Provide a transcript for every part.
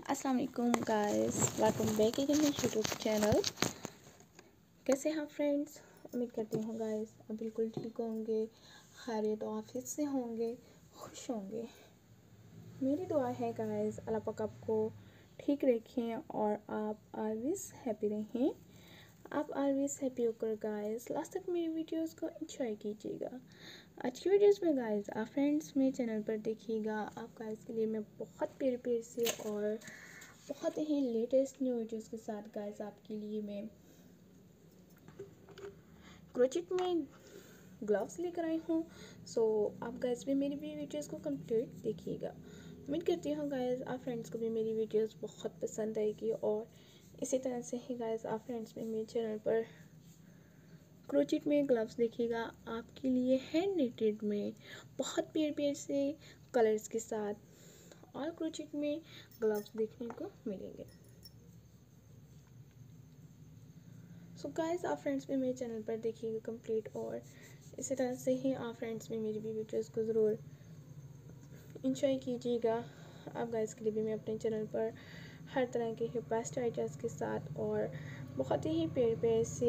अस्सलाम वालेकुम guys, welcome back again my YouTube channel. कैसे हैं फ्रेंड्स? उम्मीद करती हूँ गाइस आप बिल्कुल ठीक होंगे, खैरियत ऑफिस से होंगे, खुश होंगे। मेरी दुआ है गाइस अल्लाह पाक आपको ठीक रखें और आप ऑलवेज हैप्पी रहें। आप ऑलवेज हैप्पी होकर गाइस लास्ट तक मेरी वीडियोस को एंजॉय कीजिएगा। आज की वीडियोस में गाइस आप फ्रेंड्स मेरे चैनल पर देखिएगा। आप गाइस के लिए मैं बहुत प्यारे से और बहुत ही लेटेस्ट न्यू वीडियोस के साथ गाइस आपके लिए मैं क्रोचेट में ग्लव्स लेकर आई हूँ। सो आप गाइस भी मेरी भी वीडियोस को कंप्लीट देखिएगा। उम्मीद करती हूँ गाइस आप फ्रेंड्स को भी मेरी वीडियोस बहुत पसंद आएगी और इसी तरह से ही गाइस आप फ्रेंड्स भी मेरे चैनल पर क्रोचेट में ग्लव्स देखिएगा आपके लिए हैंड निटेड में बहुत प्यारे से कलर्स के साथ और क्रोचेट में ग्लव्स देखने को मिलेंगे। सो गाइस आप फ्रेंड्स भी मेरे चैनल पर देखिएगा कंप्लीट और इसी तरह से ही आप फ्रेंड्स भी मेरी भी वीडियोस को ज़रूर इंजॉय कीजिएगा। आप गाइस के लिए भी मैं अपने चैनल पर हर तरह के बेस्ट आइडियाज़ के साथ और बहुत ही प्यारे से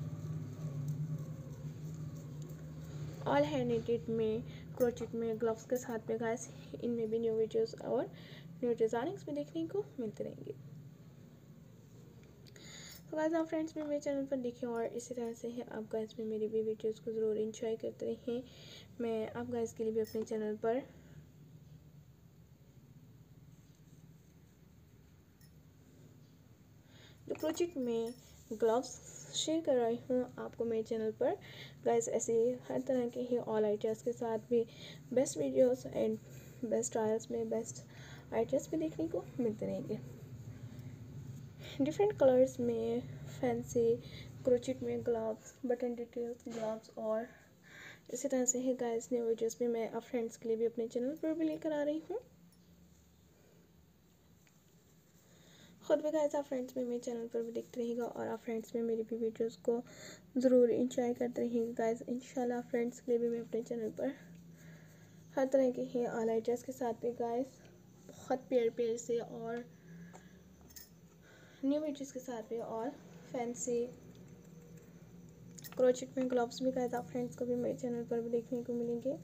ऑल हैंड निटेड में क्रोचेट में ग्लव्स के साथ में गाइस इनमें भी न्यू वीडियोस और न्यू डिज़ाइनिंग्स भी देखने को मिलते रहेंगे। तो गाइस आप फ्रेंड्स भी मेरे चैनल पर देखें और इसी तरह से ही आप गाइस भी मेरी भी वीडियोस को ज़रूर एंजॉय करते रहें। मैं आप गाइस के लिए भी अपने चैनल पर जो क्रोचेट में ग्लव्स शेयर कर रही हूँ आपको मेरे चैनल पर गाइस ऐसे हर तरह के ही ऑल आइडियाज़ के साथ भी best videos and best trials में बेस्ट आइडियाज़ भी देखने को मिलते रहेंगे। डिफरेंट कलर्स में फैंसी क्रोचेट में ग्लव्स, बटन डिटेल्स ग्लव्स और इसी तरह से ही गाइस न्यू वीडियोस भी मैं आप फ्रेंड्स के लिए भी अपने चैनल पर भी लेकर आ रही हूँ। खुद भी गाइस आप फ्रेंड्स में मेरे चैनल पर भी देखते रहिएगा और आप फ्रेंड्स में मेरी भी वीडियोस को ज़रूर इंजॉय करते रहिएगा गाइस। इंशाल्लाह फ्रेंड्स के लिए भी मैं अपने चैनल पर हर तरह के ही ऑल आइडियाज़ के साथ भी गाइस बहुत प्यारे से और न्यू वीडियोस के साथ भी और फैंसी क्रोचेट में ग्लव्स भी गाइस आप फ्रेंड्स को भी मेरे चैनल पर भी देखने को मिलेंगे।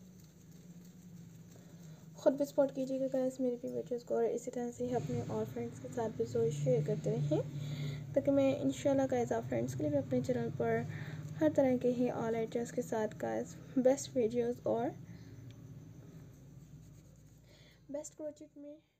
खुद भी सपोर्ट कीजिएगा गाइस मेरी भी वीडियोस को और इसी तरह से ही अपने और फ्रेंड्स के साथ भी ज़रूर शेयर करते रहें ताकि मैं इंशाल्लाह गाइस आप फ्रेंड्स के लिए भी अपने चैनल पर हर तरह के ही ऑल आइडियाज़ के साथ गाइस बेस्ट वीडियोस और बेस्ट क्रोचेट में